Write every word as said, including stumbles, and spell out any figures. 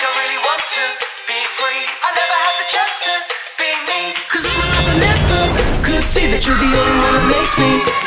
I really want to be free. I never had the chance to be me, cause I'm alive, I never could see that you're the only one that makes me